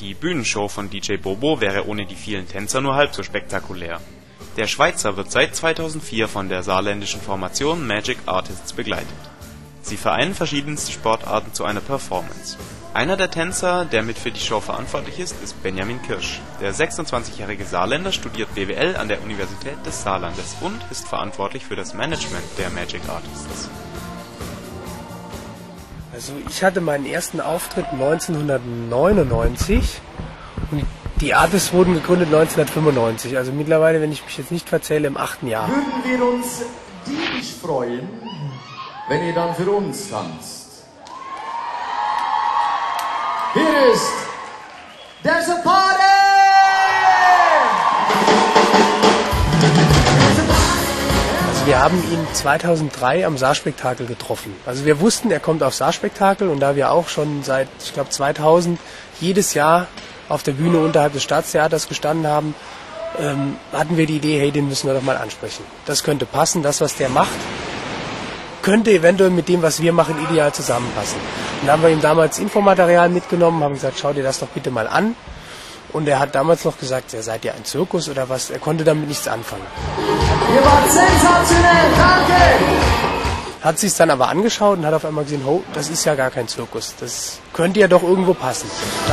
Die Bühnenshow von DJ Bobo wäre ohne die vielen Tänzer nur halb so spektakulär. Der Schweizer wird seit 2004 von der saarländischen Formation Magic Artists begleitet. Sie vereinen verschiedenste Sportarten zu einer Performance. Einer der Tänzer, der mit für die Show verantwortlich ist Benjamin Kirsch. Der 26-jährige Saarländer studiert BWL an der Universität des Saarlandes und ist verantwortlich für das Management der Magic Artists. Also ich hatte meinen ersten Auftritt 1999 und die Artists wurden gegründet 1995. Also mittlerweile, wenn ich mich jetzt nicht verzähle, im 8. Jahr. Würden wir uns diebisch freuen, wenn ihr dann für uns tanzt. Hier ist There's a Party! Also wir haben ihn 2003 am Saarspektakel getroffen. Also wir wussten, er kommt auf Saarspektakel und da wir auch schon seit, ich glaube 2000, jedes Jahr auf der Bühne unterhalb des Staatstheaters gestanden haben, hatten wir die Idee, hey, den müssen wir doch mal ansprechen. Das könnte passen, das, was der macht, könnte eventuell mit dem, was wir machen, ideal zusammenpassen. Und dann haben wir ihm damals Infomaterial mitgenommen, haben gesagt, schau dir das doch bitte mal an. Und er hat damals noch gesagt, ja, seid ihr ein Zirkus oder was? Er konnte damit nichts anfangen. Ihr wart sensationell, danke! Hat sich dann aber angeschaut und hat auf einmal gesehen, oh, das ist ja gar kein Zirkus. Das könnte ja doch irgendwo passen.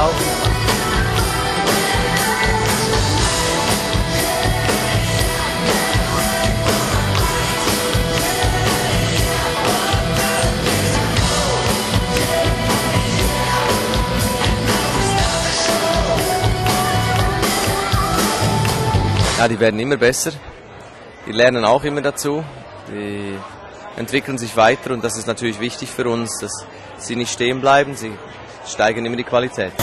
Ja, die werden immer besser, die lernen auch immer dazu, die entwickeln sich weiter und das ist natürlich wichtig für uns, dass sie nicht stehen bleiben, sie steigern immer die Qualität.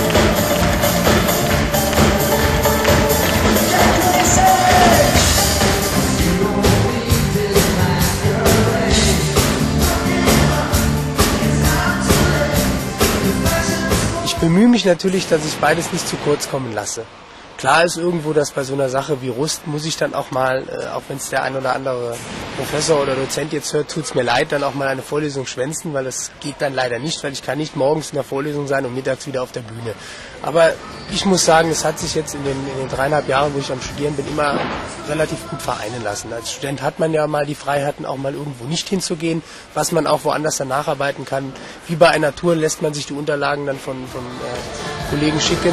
Ich bemühe mich natürlich, dass ich beides nicht zu kurz kommen lasse. Klar ist irgendwo, dass bei so einer Sache wie Rust muss ich dann auch mal, auch wenn es der ein oder andere Professor oder Dozent jetzt hört, tut es mir leid, dann auch mal eine Vorlesung schwänzen, weil das geht dann leider nicht, weil ich kann nicht morgens in der Vorlesung sein und mittags wieder auf der Bühne. Aber ich muss sagen, es hat sich jetzt in den 3,5 Jahren, wo ich am Studieren bin, immer relativ gut vereinen lassen. Als Student hat man ja mal die Freiheiten, auch mal irgendwo nicht hinzugehen, was man auch woanders dann nacharbeiten kann. Wie bei einer Tour lässt man sich die Unterlagen dann von Kollegen schicken.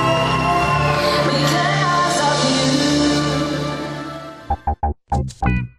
Thank you.